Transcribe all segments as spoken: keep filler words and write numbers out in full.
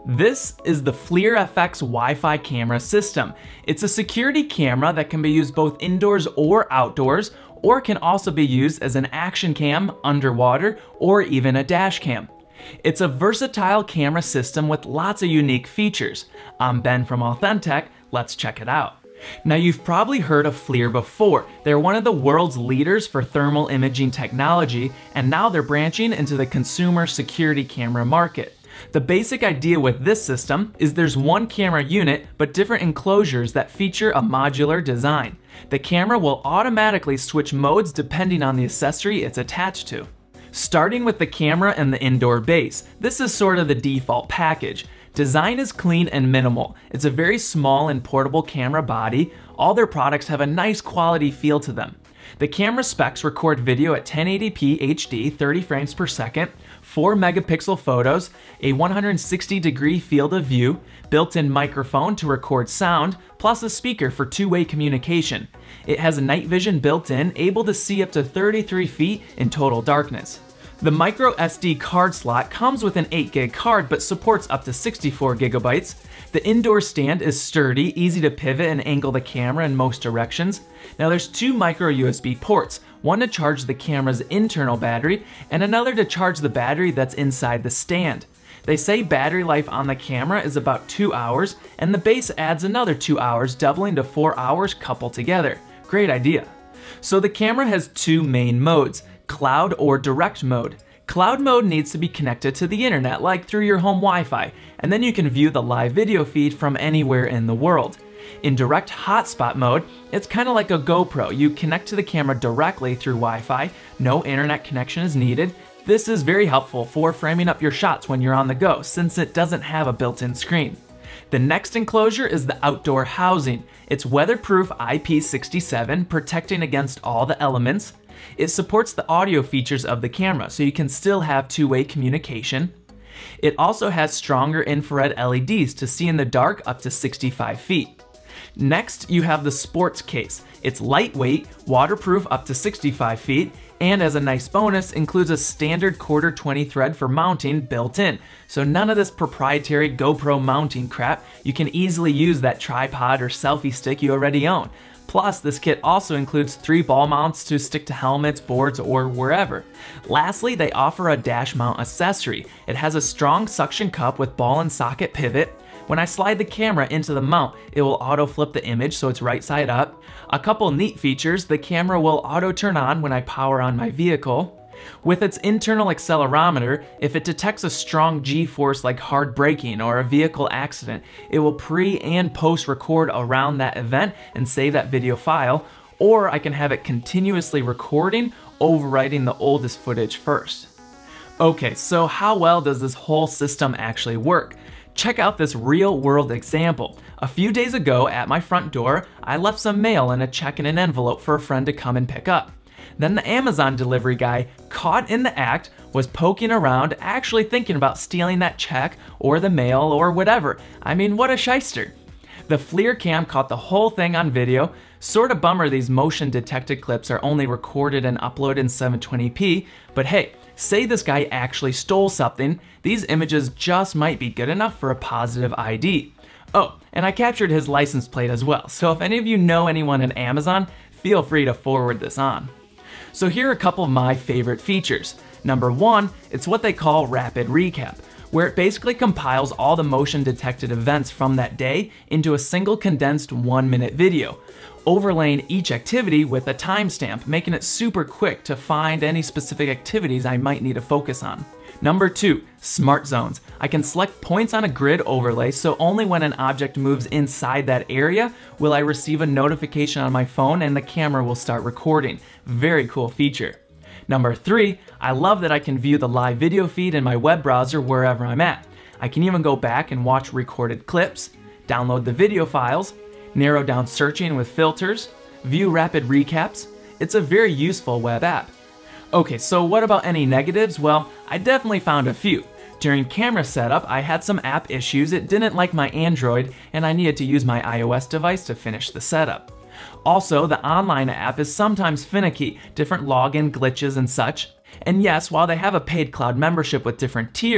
This is the FLIR F X Wi-Fi camera system. It's a security camera that can be used both indoors or outdoors, or can also be used as an action cam, underwater, or even a dash cam. It's a versatile camera system with lots of unique features. I'm Ben from AuthenTech, let's check it out. Now, you've probably heard of FLIR before. They're one of the world's leaders for thermal imaging technology, and now they're branching into the consumer security camera market. The basic idea with this system is there's one camera unit, but different enclosures that feature a modular design. The camera will automatically switch modes depending on the accessory it's attached to. Starting with the camera and the indoor base, this is sort of the default package. Design is clean and minimal. It's a very small and portable camera body. All their products have a nice quality feel to them. The camera specs record video at ten eighty p H D, thirty frames per second, four megapixel photos, a one hundred sixty degree field of view, built-in microphone to record sound, plus a speaker for two-way communication. It has a night vision built in, able to see up to thirty-three feet in total darkness. The microSD card slot comes with an eight gig card but supports up to sixty-four gigabytes. The indoor stand is sturdy, easy to pivot and angle the camera in most directions. Now there's two micro U S B ports, one to charge the camera's internal battery and another to charge the battery that's inside the stand. They say battery life on the camera is about two hours and the base adds another two hours, doubling to four hours coupled together. Great idea. So the camera has two main modes, cloud or direct mode. Cloud mode needs to be connected to the internet, like through your home Wi-Fi, and then you can view the live video feed from anywhere in the world. In direct hotspot mode, it's kind of like a GoPro. You connect to the camera directly through Wi-Fi, no internet connection is needed. This is very helpful for framing up your shots when you're on the go, since it doesn't have a built-in screen. The next enclosure is the outdoor housing. It's weatherproof I P six seven, protecting against all the elements. It supports the audio features of the camera, so you can still have two-way communication. It also has stronger infrared L E Ds to see in the dark up to sixty-five feet. Next, you have the sports case. It's lightweight, waterproof up to sixty-five feet, and as a nice bonus, includes a standard quarter twenty thread for mounting built in. So none of this proprietary GoPro mounting crap. You can easily use that tripod or selfie stick you already own. Plus, this kit also includes three ball mounts to stick to helmets, boards, or wherever. Lastly, they offer a dash mount accessory. It has a strong suction cup with ball and socket pivot. When I slide the camera into the mount, it will auto flip the image so it's right side up. A couple neat features, the camera will auto turn on when I power on my vehicle. With its internal accelerometer, if it detects a strong G-force like hard braking or a vehicle accident, it will pre and post record around that event and save that video file, or I can have it continuously recording, overwriting the oldest footage first. Okay, so how well does this whole system actually work? Check out this real-world example. A few days ago at my front door, I left some mail and a check in an envelope for a friend to come and pick up. Then the Amazon delivery guy, caught in the act, was poking around, actually thinking about stealing that check or the mail or whatever. I mean, what a shyster. The FLIR cam caught the whole thing on video. Sort of bummer these motion detected clips are only recorded and uploaded in seven twenty p, but hey, say this guy actually stole something, these images just might be good enough for a positive I D. Oh, and I captured his license plate as well, so if any of you know anyone at Amazon, feel free to forward this on. So here are a couple of my favorite features. Number one, it's what they call rapid recap, where it basically compiles all the motion detected events from that day into a single condensed one minute video, overlaying each activity with a timestamp, making it super quick to find any specific activities I might need to focus on. Number two, smart zones. I can select points on a grid overlay, so only when an object moves inside that area will I receive a notification on my phone and the camera will start recording. Very cool feature. Number three, I love that I can view the live video feed in my web browser wherever I'm at. I can even go back and watch recorded clips, download the video files, narrow down searching with filters, view rapid recaps. It's a very useful web app. Okay, so what about any negatives? Well, I definitely found a few. During camera setup, I had some app issues. It didn't like my Android, and I needed to use my iOS device to finish the setup. Also, the online app is sometimes finicky, different login glitches and such. And yes, while they have a paid cloud membership with different tiers,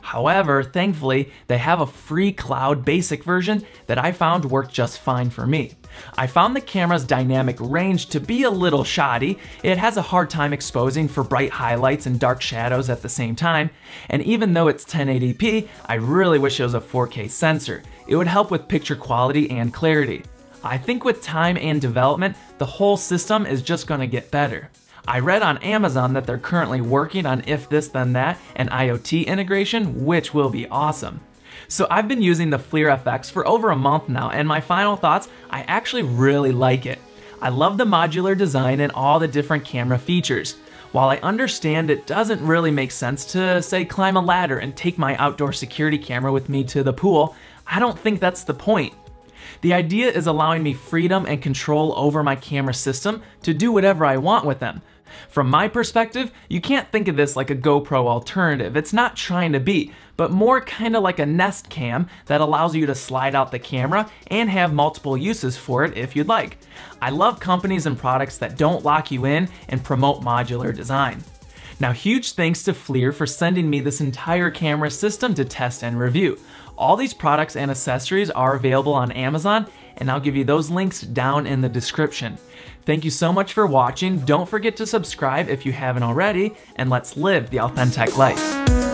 However, thankfully, they have a free cloud basic version that I found worked just fine for me. I found the camera's dynamic range to be a little shoddy. It has a hard time exposing for bright highlights and dark shadows at the same time, and even though it's ten eighty p, I really wish it was a four K sensor. It would help with picture quality and clarity. I think with time and development, the whole system is just gonna get better. I read on Amazon that they're currently working on if this then that and IoT integration, which will be awesome. So I've been using the FLIR F X for over a month now, and my final thoughts, I actually really like it. I love the modular design and all the different camera features. While I understand it doesn't really make sense to, say, climb a ladder and take my outdoor security camera with me to the pool, I don't think that's the point. The idea is allowing me freedom and control over my camera system to do whatever I want with them. From my perspective, you can't think of this like a GoPro alternative. It's not trying to be, but more kind of like a Nest Cam that allows you to slide out the camera and have multiple uses for it if you'd like. I love companies and products that don't lock you in and promote modular design. Now, huge thanks to FLIR for sending me this entire camera system to test and review. All these products and accessories are available on Amazon, and I'll give you those links down in the description. Thank you so much for watching. Don't forget to subscribe if you haven't already, and let's live the AuthenTech life.